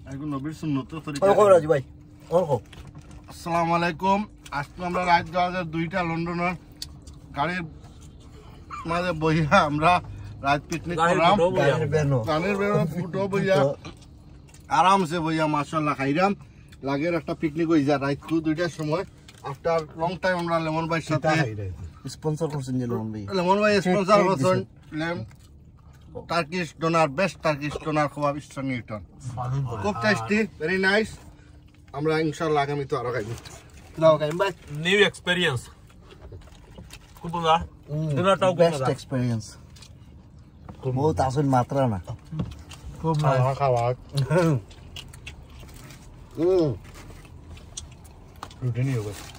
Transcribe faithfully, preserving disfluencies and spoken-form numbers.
এখন নবীর সুন্নত তরিকা ওর কো রাজু ভাই ওর কো আসসালামু আলাইকুম আজকে আমরা রাত দশটার দুইটা লন্ডনের গাড়ির মাঝে বইয়া আমরা রাত পিকনিক করলাম গানের বেরো ফুটো বইয়া আরামসে বইয়া মাশাআল্লাহ খাইরাম লাগের একটা পিকনিক হই যা রাত কু দুইটার সময় আফটার লং টাইম আমরা লেমন ভাইয়ের সাথে স্পন্সর করছেন যে লেমন ভাই লেমন ভাই স্পন্সর করছেন লেম Turkish doner best Turkish doner খাওয়া ইস্টার্ন নিউটন খুব টেস্টি ভেরি নাইস আমরা ইনশাআল্লাহ আগামী তো আরো খাইব নাও গাইম ভাই নিউ এক্সপেরিয়েন্স খুব মজা ডিনারটাও খুব বেস্ট মজা এক্সপেরিয়েন্স বহুত আসল মাত্রা না খুব মজা খাওয়া হুম রুটিনই হবে